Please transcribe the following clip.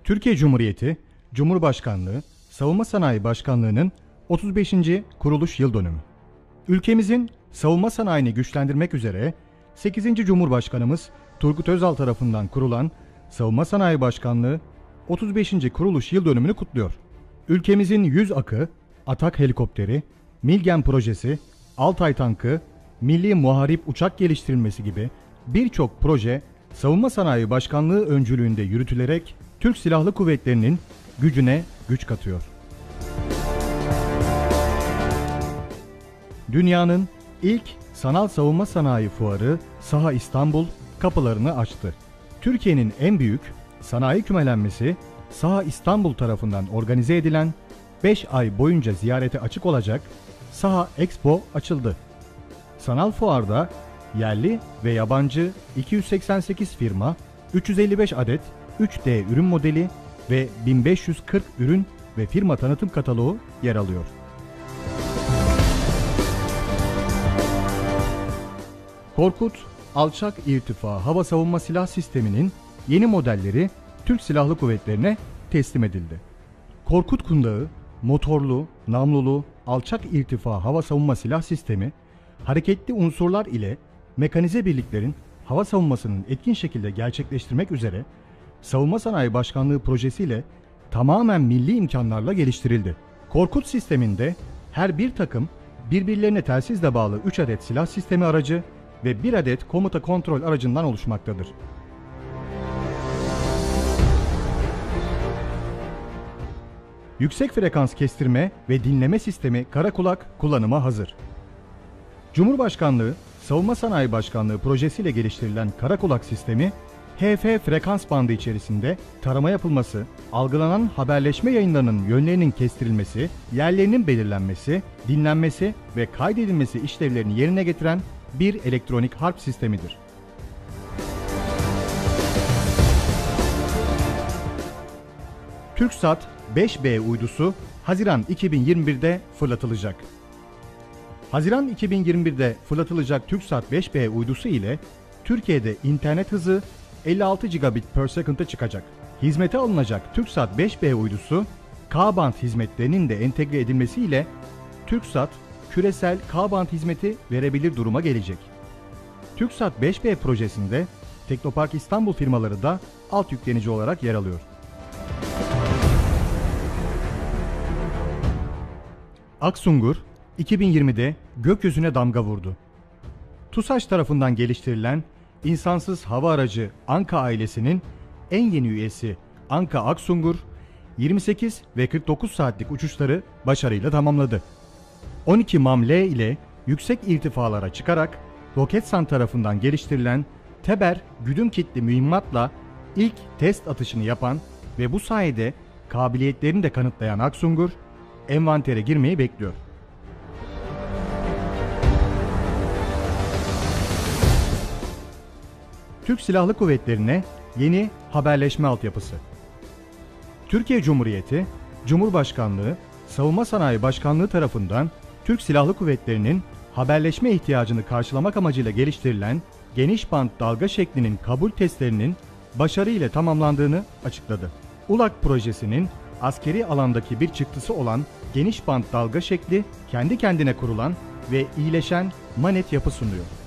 Türkiye Cumhuriyeti Cumhurbaşkanlığı Savunma Sanayi Başkanlığı'nın 35. kuruluş yıl dönümü. Ülkemizin savunma sanayini güçlendirmek üzere 8. Cumhurbaşkanımız Turgut Özal tarafından kurulan Savunma Sanayi Başkanlığı 35. kuruluş yıl dönümünü kutluyor. Ülkemizin 100 akı, Atak helikopteri, Milgen projesi, Altay tankı, Milli Muharip uçak geliştirilmesi gibi birçok proje Savunma Sanayi Başkanlığı öncülüğünde yürütülerek Türk Silahlı Kuvvetleri'nin gücüne güç katıyor. Dünyanın ilk sanal savunma sanayi fuarı Saha İstanbul kapılarını açtı. Türkiye'nin en büyük sanayi kümelenmesi Saha İstanbul tarafından organize edilen 5 ay boyunca ziyarete açık olacak Saha Expo açıldı. Sanal fuarda yerli ve yabancı 288 firma, 355 adet 3D ürün modeli ve 1540 ürün ve firma tanıtım kataloğu yer alıyor. Korkut Alçak İrtifa Hava Savunma Silah Sistemi'nin yeni modelleri Türk Silahlı Kuvvetleri'ne teslim edildi. Korkut kundağı, motorlu, namlulu, alçak irtifa hava savunma silah sistemi, hareketli unsurlar ile mekanize birliklerin hava savunmasının etkin şekilde gerçekleştirmek üzere Savunma Sanayi Başkanlığı projesiyle tamamen milli imkanlarla geliştirildi. Korkut sisteminde her bir takım birbirlerine telsizle bağlı 3 adet silah sistemi aracı ve 1 adet komuta kontrol aracından oluşmaktadır. Yüksek frekans kestirme ve dinleme sistemi Karakulak kullanıma hazır. Cumhurbaşkanlığı Savunma Sanayi Başkanlığı projesiyle geliştirilen Karakulak sistemi, HF frekans bandı içerisinde tarama yapılması, algılanan haberleşme yayınlarının yönlerinin kestirilmesi, yerlerinin belirlenmesi, dinlenmesi ve kaydedilmesi işlevlerini yerine getiren bir elektronik harp sistemidir. TürkSat 5B uydusu Haziran 2021'de fırlatılacak. Haziran 2021'de fırlatılacak TürkSat 5B uydusu ile Türkiye'de internet hızı 56 Gbps çıkacak. Hizmete alınacak TürkSat 5B uydusu K-band hizmetlerinin de entegre edilmesiyle TürkSat küresel K-band hizmeti verebilir duruma gelecek. TürkSat 5B projesinde Teknopark İstanbul firmaları da alt yüklenici olarak yer alıyor. Aksungur 2020'de gökyüzüne damga vurdu. TUSAŞ tarafından geliştirilen insansız hava aracı Anka ailesinin en yeni üyesi Anka Aksungur, 28 ve 49 saatlik uçuşları başarıyla tamamladı. 12 MAM-L ile yüksek irtifalara çıkarak Roketsan tarafından geliştirilen Teber güdüm kitli mühimmatla ilk test atışını yapan ve bu sayede kabiliyetlerini de kanıtlayan Aksungur, envantere girmeyi bekliyor. Türk Silahlı Kuvvetleri'ne yeni haberleşme altyapısı. Türkiye Cumhuriyeti Cumhurbaşkanlığı Savunma Sanayi Başkanlığı tarafından Türk Silahlı Kuvvetleri'nin haberleşme ihtiyacını karşılamak amacıyla geliştirilen geniş bant dalga şeklinin kabul testlerinin başarıyla tamamlandığını açıkladı. ULAK projesinin askeri alandaki bir çıktısı olan geniş bant dalga şekli kendi kendine kurulan ve iyileşen manet yapı sunuyor.